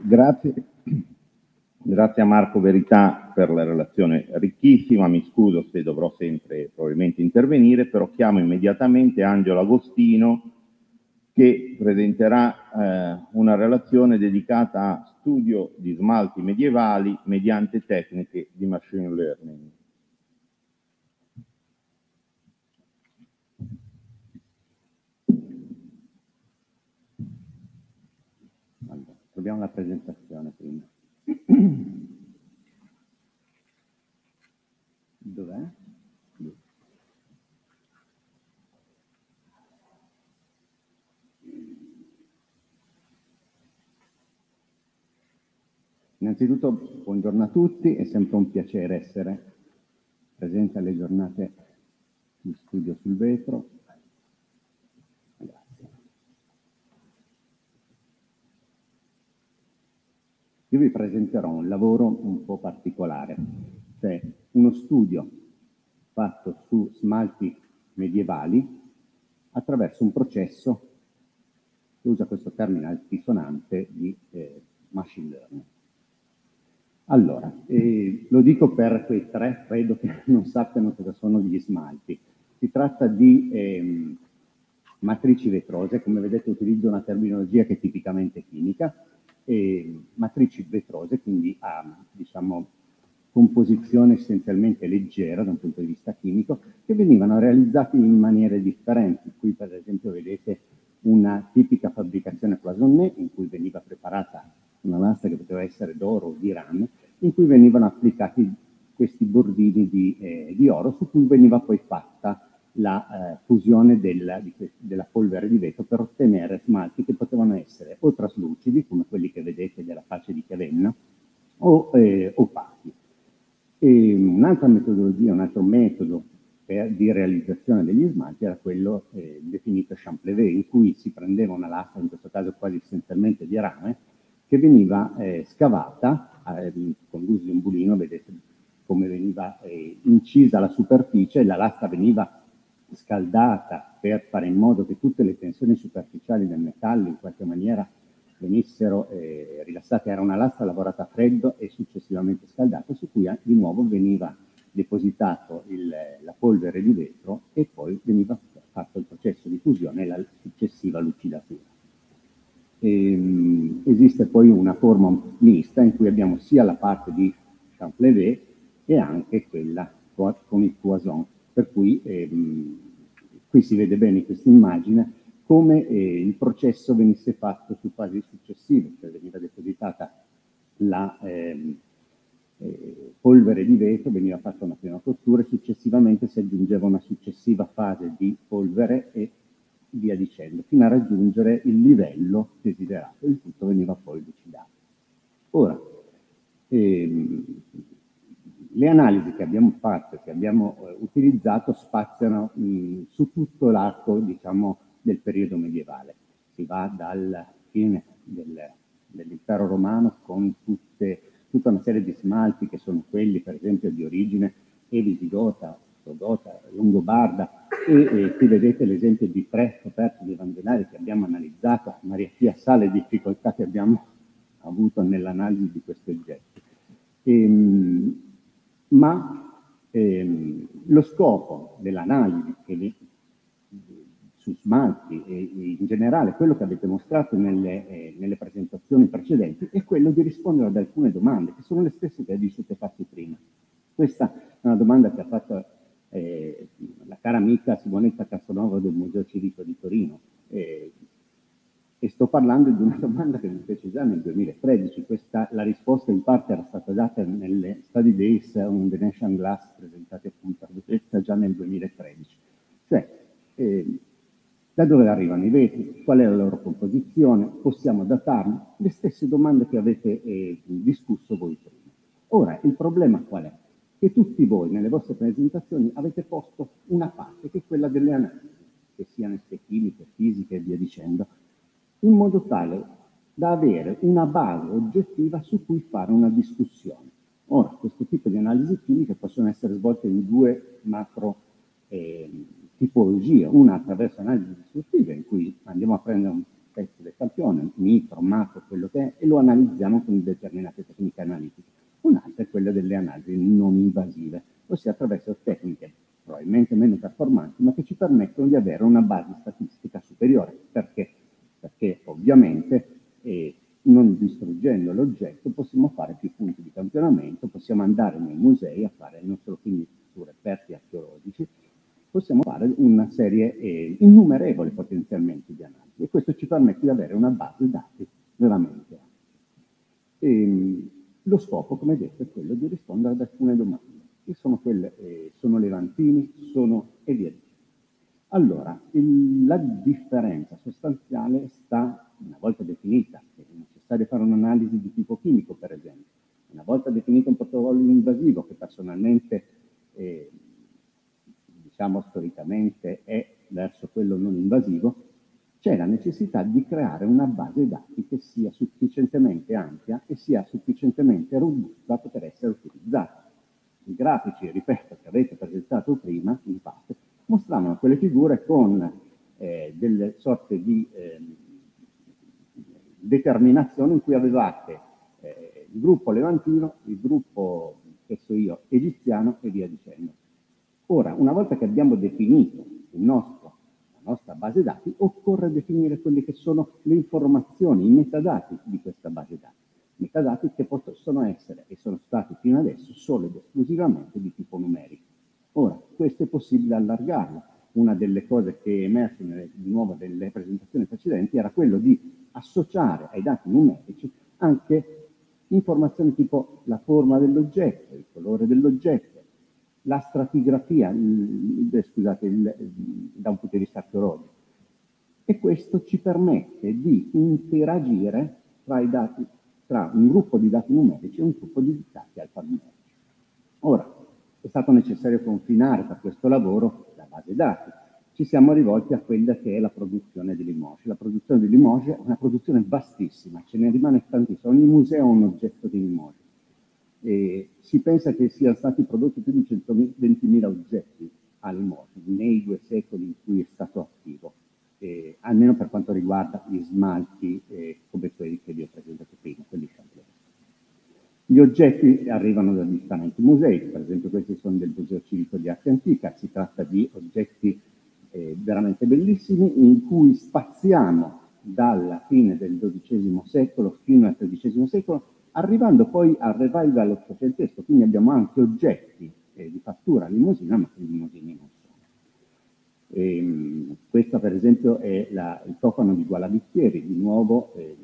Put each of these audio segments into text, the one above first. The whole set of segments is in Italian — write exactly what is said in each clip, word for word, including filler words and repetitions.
Grazie. Grazie a Marco Verità per la relazione ricchissima, mi scuso se dovrò sempre probabilmente intervenire, però chiamo immediatamente Angelo Agostino che presenterà eh, una relazione dedicata a studio di smalti medievali mediante tecniche di machine learning. Allora, troviamo la presentazione prima. Dov'è? Innanzitutto buongiorno a tutti, è sempre un piacere essere presente alle giornate di studio sul vetro. Grazie. Io vi presenterò un lavoro un po' particolare, cioè uno studio fatto su smalti medievali attraverso un processo che usa questo termine altisonante di eh, machine learning. Allora, eh, lo dico per quei tre, credo che non sappiano cosa sono gli smalti. Si tratta di ehm, matrici vetrose, come vedete utilizzo una terminologia che è tipicamente chimica, eh, matrici vetrose, quindi a, diciamo, composizione essenzialmente leggera da un punto di vista chimico, che venivano realizzati in maniere differenti. Qui per esempio vedete una tipica fabbricazione cloisonné in cui veniva preparata una lastra che poteva essere d'oro o di rame, in cui venivano applicati questi bordini di, eh, di oro, su cui veniva poi fatta la eh, fusione della, di, della polvere di vetro per ottenere smalti che potevano essere o traslucidi, come quelli che vedete della face di Chiavenna, o eh, opachi. E un'altra metodologia, un altro metodo per, di realizzazione degli smalti era quello eh, definito champlevé, in cui si prendeva una lastra, in questo caso quasi essenzialmente di rame, che veniva eh, scavata eh, con l'uso di un bulino, vedete come veniva eh, incisa la superficie, e la lastra veniva scaldata per fare in modo che tutte le tensioni superficiali del metallo in qualche maniera venissero eh, rilassate. Era una lastra lavorata a freddo e successivamente scaldata, su cui di nuovo veniva depositato il, la polvere di vetro e poi veniva fatto il processo di fusione e la successiva lucidatura. E, esiste poi una forma mista in cui abbiamo sia la parte di champlevé e anche quella con il poisson, per cui ehm, qui si vede bene in questa immagine come eh, il processo venisse fatto su fasi successive, cioè veniva depositata la ehm, eh, polvere di vetro, veniva fatta una prima cottura e successivamente si aggiungeva una successiva fase di polvere e via dicendo, fino a raggiungere il livello desiderato. Il tutto veniva poi lucidato. Ora, ehm, le analisi che abbiamo fatto e che abbiamo eh, utilizzato spaziano mh, su tutto l'arco, diciamo, del periodo medievale. Si va dalla fine del, dell'impero romano con tutte, tutta una serie di smalti che sono quelli, per esempio, di origine e visigota, ostrogota, longobarda, e eh, qui vedete l'esempio di tre coperte di evangelari che abbiamo analizzato. Maria Pia sa le difficoltà che abbiamo avuto nell'analisi di questi oggetti. Ehm, ma ehm, lo scopo dell'analisi su smalti e in generale quello che avete mostrato nelle, eh, nelle presentazioni precedenti è quello di rispondere ad alcune domande che sono le stesse che vi siete fatti prima. Questa è una domanda che ha fatto eh, la cara amica Simonetta Casanova del Museo Civico di Torino, eh, e sto parlando di una domanda che mi fece già nel duemilatredici. Questa, la risposta in parte era stata data nelle Study Days on the Nation Glass presentati appunto a Venezia già nel duemilatredici. Cioè, eh, da dove arrivano i vetri, qual è la loro composizione, possiamo datarli, le stesse domande che avete eh, discusso voi prima. Ora, il problema qual è? Che tutti voi nelle vostre presentazioni avete posto una parte che è quella delle analisi, che siano chimiche, fisiche e via dicendo, in modo tale da avere una base oggettiva su cui fare una discussione. Ora, questo tipo di analisi chimiche possono essere svolte in due macro eh, tipologie, una attraverso analisi distruttive, in cui andiamo a prendere un pezzo del campione, micro, macro, quello che è, e lo analizziamo con determinate tecniche analitiche. Un'altra è quella delle analisi non invasive, ossia attraverso tecniche probabilmente meno performanti, ma che ci permettono di avere una base statistica superiore. Perché? Perché ovviamente eh, non distruggendo l'oggetto possiamo fare più punti di campionamento, possiamo andare nei musei a fare non solo quindi su reperti archeologici, possiamo fare una serie eh, innumerevole potenzialmente di analisi, e questo ci permette di avere una base dati veramente ampia. E, lo scopo, come detto, è quello di rispondere ad alcune domande, che sono quelle, eh, sono levantini, sono e via dicendo. Allora, il, la differenza sostanziale sta, una volta definita, è necessario fare un'analisi di tipo chimico, per esempio, una volta definito un protocollo invasivo, che personalmente, eh, diciamo storicamente, è verso quello non invasivo, c'è la necessità di creare una base dati che sia sufficientemente ampia e sia sufficientemente robusta da poter essere utilizzata. I grafici, ripeto, che avete presentato prima, in parte, mostravano quelle figure con eh, delle sorte di eh, determinazioni in cui avevate eh, il gruppo levantino, il gruppo, che so io, egiziano e via dicendo. Ora, una volta che abbiamo definito il nostro, la nostra base dati, occorre definire quelle che sono le informazioni, i metadati di questa base dati. Metadati che possono essere, e sono stati fino adesso, solo ed esclusivamente di tipo numerico. Ora, questo è possibile allargarlo. Una delle cose che è emerse nelle, di nuovo nelle presentazioni precedenti era quello di associare ai dati numerici anche informazioni tipo la forma dell'oggetto, il colore dell'oggetto, la stratigrafia, il, il, scusate, il, da un punto di vista archeologico. E questo ci permette di interagire tra i dati, tra un gruppo di dati numerici e un gruppo di dati alfanumerici. Ora, è stato necessario confinare per questo lavoro la base dati. Ci siamo rivolti a quella che è la produzione di Limoges. La produzione di Limoges è una produzione vastissima, ce ne rimane tantissimo. Ogni museo ha un oggetto di Limoges. E si pensa che siano stati prodotti più di centoventimila oggetti a Limoges nei due secoli in cui è stato attivo, eh, almeno per quanto riguarda gli smalti eh, come quelli che vi ho presentato prima, quelli Champlain. Gli oggetti arrivano da differenti musei, per esempio questi sono del Museo Civico di Arte Antica, si tratta di oggetti eh, veramente bellissimi in cui spaziamo dalla fine del dodicesimo secolo fino al tredicesimo secolo, arrivando poi al revival ottocentesco, quindi abbiamo anche oggetti eh, di fattura limosina, ma che limosini non sono. E, questo per esempio è la, il cofano di Gualabicchieri, di nuovo eh,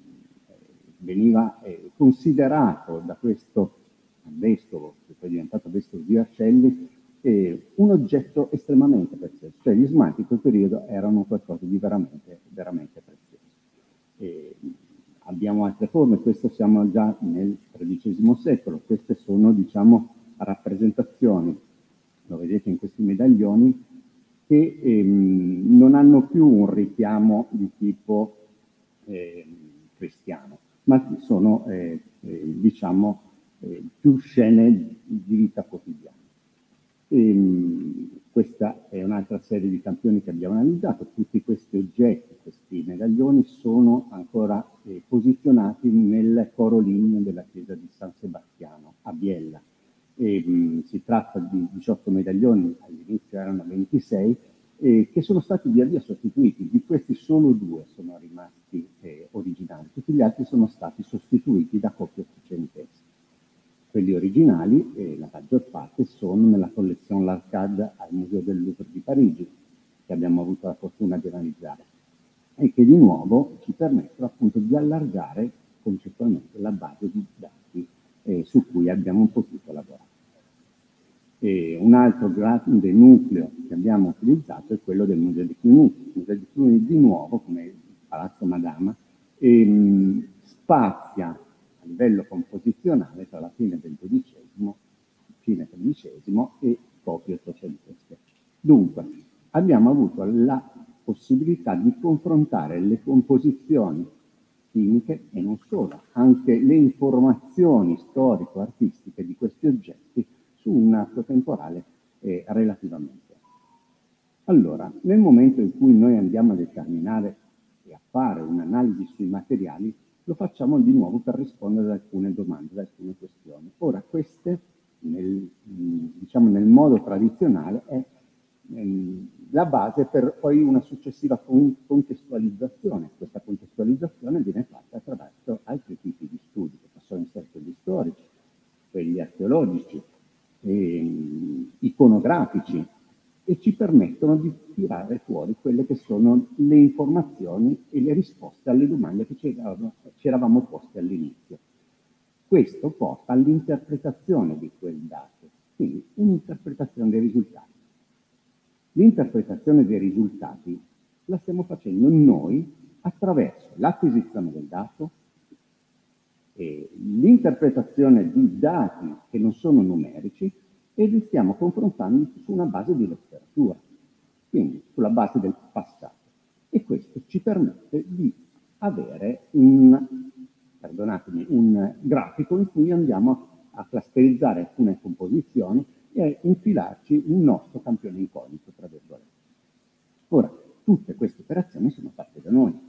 veniva eh, considerato da questo vescovo, che poi è diventato vescovo di Vercelli, eh, un oggetto estremamente prezioso, cioè gli smalti in quel periodo erano qualcosa di veramente, veramente prezioso. E abbiamo altre forme, questo siamo già nel tredicesimo secolo, queste sono diciamo rappresentazioni, lo vedete in questi medaglioni, che ehm, non hanno più un richiamo di tipo eh, cristiano, ma sono eh, eh, diciamo eh, più scene di vita quotidiana. E, questa è un'altra serie di campioni che abbiamo analizzato. Tutti questi oggetti, questi medaglioni, sono ancora eh, posizionati nel coro ligneo della chiesa di San Sebastiano a Biella. E, mh, si tratta di diciotto medaglioni, all'inizio erano ventisei, eh, che sono stati via via sostituiti. Di questi solo due sono rimasti eh, originali, tutti gli altri sono stati sostituiti da copie ottocentesche. Quelli originali, eh, la maggior parte, sono nella collezione L'Arcade al Museo del Louvre di Parigi, che abbiamo avuto la fortuna di analizzare, e che di nuovo ci permettono appunto di allargare concettualmente la base di dati eh, su cui abbiamo potuto lavorare. E un altro grande nucleo che abbiamo utilizzato è quello del Museo di Cluny. Il Museo di Cluny, di nuovo, come il Palazzo Madama, ehm, spazia a livello composizionale tra la fine del dodicesimo, fine tredicesimo e copie ottocentesche. Dunque, abbiamo avuto la possibilità di confrontare le composizioni chimiche e non solo, anche le informazioni storico-artistiche di questi oggetti su un arco temporale eh, relativamente. Allora, nel momento in cui noi andiamo a determinare eh, e a fare un'analisi sui materiali, lo facciamo di nuovo per rispondere ad alcune domande, ad alcune questioni. Ora, queste, nel, diciamo nel modo tradizionale, è ehm, la base per poi una successiva con contestualizzazione. Questa contestualizzazione viene fatta attraverso altri tipi di studi, che possono essere quelli storici, quelli archeologici, ehm, iconografici, e ci permettono di tirare fuori quelle che sono le informazioni e le risposte alle domande che ci eravamo, ci eravamo poste all'inizio. Questo porta all'interpretazione di quel dato, quindi un'interpretazione dei risultati. L'interpretazione dei risultati la stiamo facendo noi attraverso l'acquisizione del dato, e l'interpretazione di dati che non sono numerici, e li stiamo confrontando su una base di letteratura, quindi sulla base del passato. E questo ci permette di avere un, perdonatemi, un grafico in cui andiamo a clusterizzare alcune composizioni e a infilarci un nostro campione incognito, tra virgolette. Ora, tutte queste operazioni sono fatte da noi.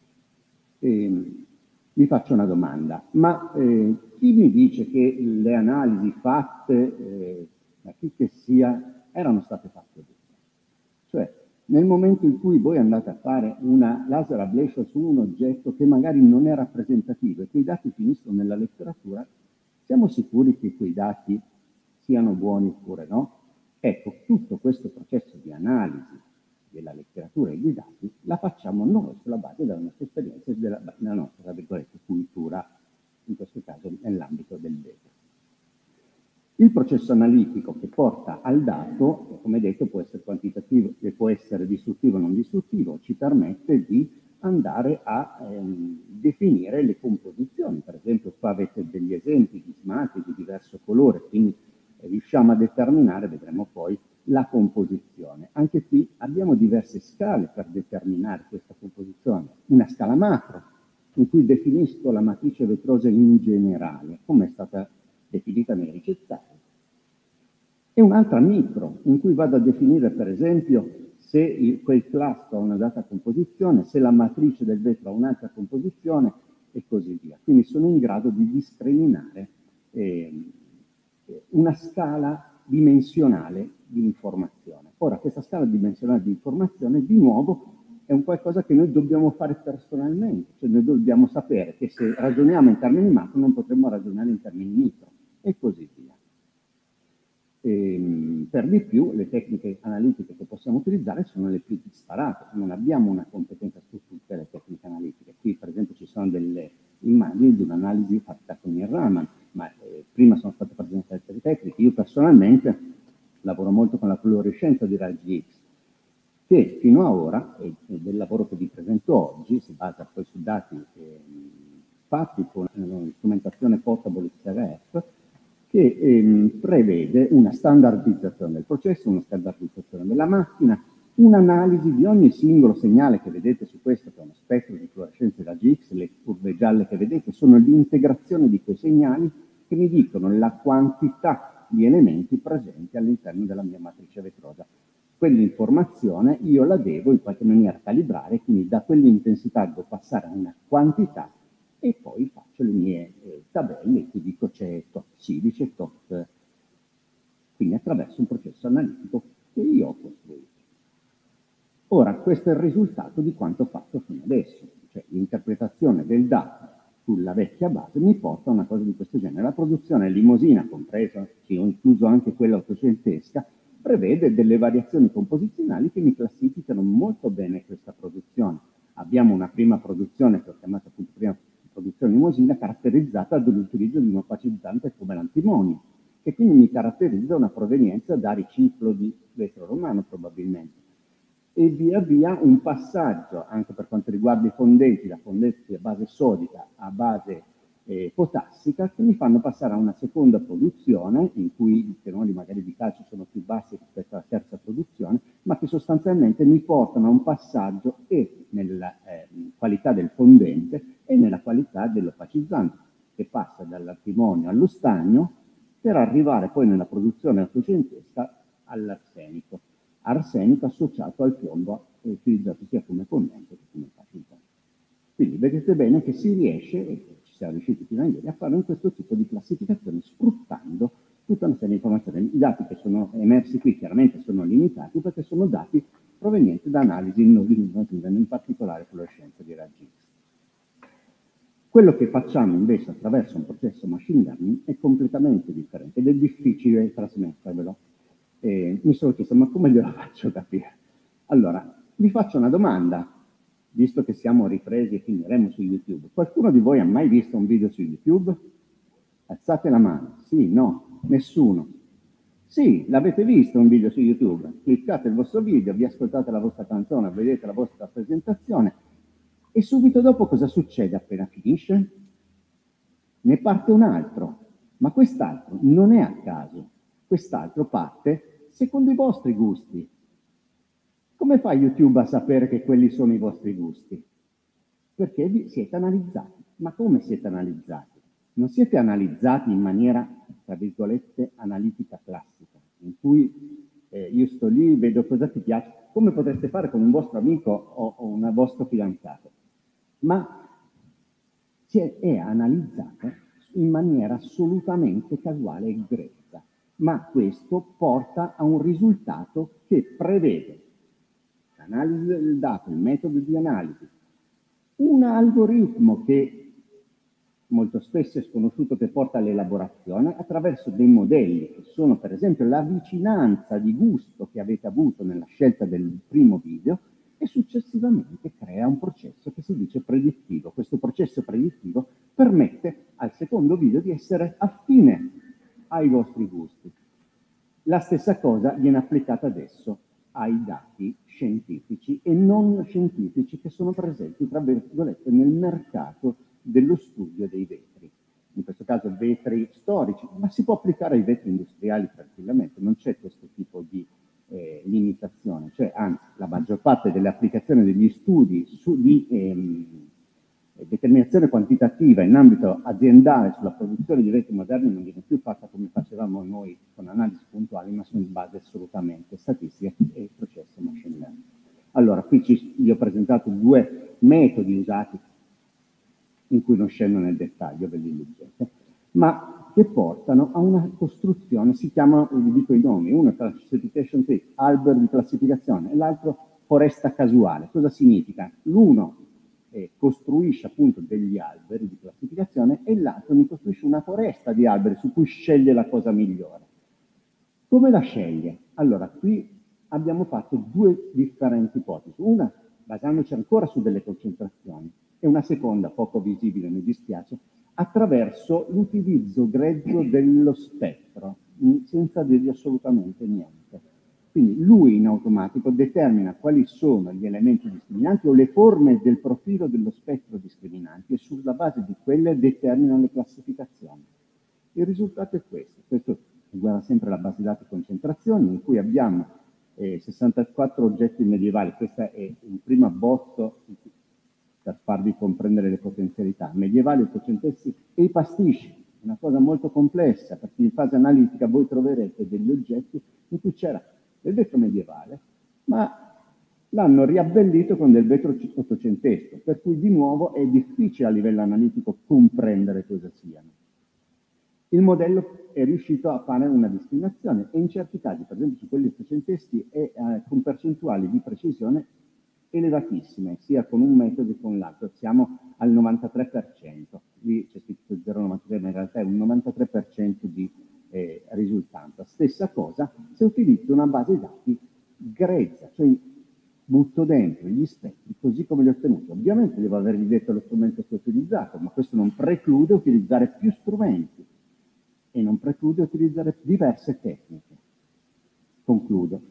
E, vi faccio una domanda, ma eh, chi mi dice che le analisi fatte eh, da chi che sia erano state fatte bene? Cioè, nel momento in cui voi andate a fare una laser ablation su un oggetto che magari non è rappresentativo e quei dati finiscono nella letteratura, siamo sicuri che quei dati siano buoni oppure no? Ecco, tutto questo processo di analisi della letteratura e dei dati la facciamo noi sulla base della nostra esperienza e della, della nostra, tra virgolette, cultura, in questo caso nell'ambito del data. Il processo analitico che porta al dato, come detto, può essere quantitativo e può essere distruttivo o non distruttivo, ci permette di andare a ehm, definire le composizioni. Per esempio, qua avete degli esempi di smati di diverso colore, quindi eh, riusciamo a determinare, vedremo poi, la composizione. Anche qui abbiamo diverse scale per determinare questa composizione. Una scala macro, in cui definisco la matrice vetrosa in generale, come è stata definita nei ricettari, e un'altra micro, in cui vado a definire, per esempio, se il, quel class ha una data composizione, se la matrice del vetro ha un'altra composizione, e così via. Quindi sono in grado di discriminare eh, una scala dimensionale di informazione. Ora, questa scala dimensionale di informazione, di nuovo, è un qualcosa che noi dobbiamo fare personalmente, cioè noi dobbiamo sapere che se ragioniamo in termini macro non potremmo ragionare in termini micro, e così via. E, per di più, le tecniche analitiche che possiamo utilizzare sono le più disparate, non abbiamo una competenza su tutte le tecniche analitiche. Qui, per esempio, ci sono delle immagini di un'analisi fatta con il Raman, ma eh, prima sono state presentate altre tecniche. Io personalmente lavoro molto con la fluorescenza di raggi X, che fino ad ora, e, e del lavoro che vi presento oggi, si basa poi su dati eh, fatti con una strumentazione portable X R F, che ehm, prevede una standardizzazione del processo, una standardizzazione della macchina, un'analisi di ogni singolo segnale che vedete su questo, che è uno spettro di fluorescenza di raggi X, le curve gialle che vedete sono l'integrazione di quei segnali che mi dicono la quantità di elementi presenti all'interno della mia matrice vetrosa. Quell'informazione io la devo in qualche maniera calibrare, quindi da quell'intensità devo passare a una quantità e poi faccio le mie eh, tabelle in cui dico c'è tot silice, tot, quindi attraverso un processo analitico che io ho costruito. Ora, questo è il risultato di quanto fatto fino adesso, cioè l'interpretazione del dato sulla vecchia base mi porta a una cosa di questo genere. La produzione limosina, compresa, che ho incluso anche quella ottocentesca, prevede delle variazioni composizionali che mi classificano molto bene questa produzione. Abbiamo una prima produzione, che ho chiamato appunto prima produzione limosina, caratterizzata dall'utilizzo di un opacizzante come l'antimonio, che quindi mi caratterizza una provenienza da riciclo di vetro romano probabilmente. E via via un passaggio, anche per quanto riguarda i fondenti, da fondenti a base sodica a base eh, potassica, che mi fanno passare a una seconda produzione, in cui i tenori magari di calcio sono più bassi rispetto alla terza produzione, ma che sostanzialmente mi portano a un passaggio e nella eh, qualità del fondente e nella qualità dell'opacizzante, che passa dall'antimonio allo stagno per arrivare poi nella produzione ottocentesca all'arsenico. Arsenico associato al piombo utilizzato sia come fondente che come opacizzante. Quindi vedete bene che si riesce, e ci siamo riusciti fino a ieri, a fare un questo tipo di classificazione sfruttando tutta una serie di informazioni. I dati che sono emersi qui chiaramente sono limitati perché sono dati provenienti da analisi innovative, in particolare fluorescenza di raggi X. Quello che facciamo invece attraverso un processo machine learning è completamente differente ed è difficile trasmettervelo. Eh, mi sono chiesto, ma come glielo faccio capire? Allora, vi faccio una domanda, visto che siamo ripresi e finiremo su YouTube. Qualcuno di voi ha mai visto un video su YouTube? Alzate la mano. Sì, no, nessuno. Sì, l'avete visto un video su YouTube. Cliccate il vostro video, vi ascoltate la vostra canzone, vedete la vostra presentazione e subito dopo cosa succede appena finisce? Ne parte un altro, ma quest'altro non è a caso. Quest'altro parte secondo i vostri gusti. Come fa YouTube a sapere che quelli sono i vostri gusti? Perché vi siete analizzati. Ma come siete analizzati? Non siete analizzati in maniera, tra virgolette, analitica classica, in cui eh, io sto lì, vedo cosa ti piace, come potreste fare con un vostro amico o, o un vostro fidanzato. Ma è, è analizzato in maniera assolutamente casuale e grezza. Ma questo porta a un risultato che prevede l'analisi del dato, il metodo di analisi, un algoritmo che molto spesso è sconosciuto che porta all'elaborazione attraverso dei modelli che sono per esempio la vicinanza di gusto che avete avuto nella scelta del primo video e successivamente crea un processo che si dice predittivo. Questo processo predittivo permette al secondo video di essere affine ai vostri gusti. La stessa cosa viene applicata adesso ai dati scientifici e non scientifici che sono presenti, tra virgolette, nel mercato dello studio dei vetri. In questo caso vetri storici, ma si può applicare ai vetri industriali tranquillamente, non c'è questo tipo di eh, limitazione, cioè anzi la maggior parte delle applicazioni degli studi su, di ehm, determinazione quantitativa in ambito aziendale sulla produzione di vetri moderni non viene più fatta come facevamo noi con analisi puntuali, ma sono in base assolutamente statistica e processo machine learning. Allora, qui ci, vi ho presentato due metodi usati in cui non scendo nel dettaglio, ve li leggete, ma che portano a una costruzione, si chiama, vi dico i nomi, uno è classification tree, albero di classificazione, e l'altro foresta casuale. Cosa significa? L'uno eh, costruisce appunto degli alberi di classificazione e l'altro ne costruisce una foresta di alberi su cui sceglie la cosa migliore. Come la sceglie? Allora, qui abbiamo fatto due differenti ipotesi. Una, basandoci ancora su delle concentrazioni, e una seconda, poco visibile, mi dispiace, attraverso l'utilizzo grezzo dello spettro, senza dirgli assolutamente niente. Quindi lui in automatico determina quali sono gli elementi discriminanti o le forme del profilo dello spettro discriminanti e sulla base di quelle determina le classificazioni. Il risultato è questo. Questo riguarda sempre la base dati concentrazioni, in cui abbiamo eh, sessantaquattro oggetti medievali. Questo è il primo abbozzo per farvi comprendere le potenzialità. Medievali, ottocenteschi e i pasticci. Una cosa molto complessa, perché in fase analitica voi troverete degli oggetti in cui c'era del vetro medievale, ma l'hanno riabbellito con del vetro ottocentesco, per cui di nuovo è difficile a livello analitico comprendere cosa siano. Il modello è riuscito a fare una discriminazione e in certi casi, per esempio su quelli ottocenteschi, è eh, con percentuali di precisione elevatissime, sia con un metodo che con l'altro. Siamo al novantatré per cento. Lì c'è scritto zero virgola novantatré, ma in realtà è un novantatré per cento di eh, risultanza. Stessa cosa se utilizzo una base dati grezza, cioè butto dentro gli spettri così come li ho ottenuti. Ovviamente devo avergli detto lo strumento che ho utilizzato, ma questo non preclude utilizzare più strumenti e non preclude utilizzare diverse tecniche. Concludo.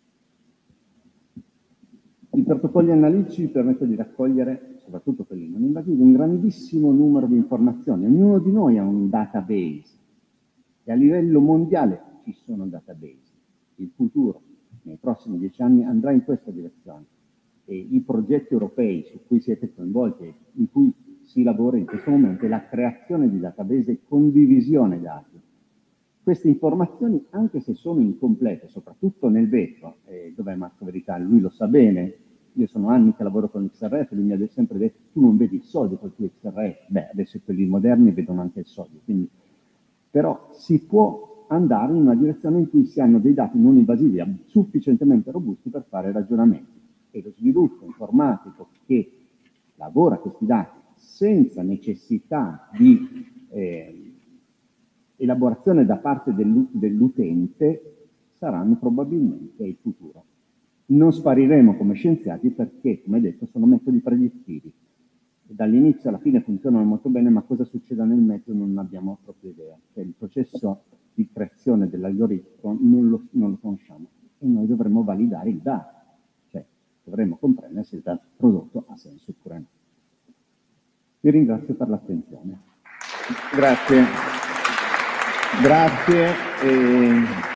I protocolli analitici permettono di raccogliere, soprattutto quelli non invasivi, un grandissimo numero di informazioni. Ognuno di noi ha un database e a livello mondiale ci sono database. Il futuro, nei prossimi dieci anni, andrà in questa direzione. E i progetti europei su cui siete coinvolti, in cui si lavora in questo momento, è la creazione di database e condivisione dati. Queste informazioni, anche se sono incomplete, soprattutto nel vetro, eh, dov'è Marco Verità? Lui lo sa bene, io sono anni che lavoro con X R F, lui mi ha sempre detto, tu non vedi il sodio col tuo X R F, beh, adesso quelli moderni vedono anche il sodio, quindi, però si può andare in una direzione in cui si hanno dei dati non invasivi sufficientemente robusti per fare ragionamenti, e lo sviluppo informatico che lavora questi dati senza necessità di eh, elaborazione da parte dell'utente saranno probabilmente il futuro. Non spariremo come scienziati perché, come detto, sono metodi predittivi. Dall'inizio alla fine funzionano molto bene, ma cosa succede nel mezzo non abbiamo proprio idea. Cioè, il processo di creazione dell'algoritmo non lo, non lo conosciamo e noi dovremmo validare il dato, cioè dovremmo comprendere se il dato prodotto ha senso oppure no. Vi ringrazio per l'attenzione. Grazie. Grazie. E...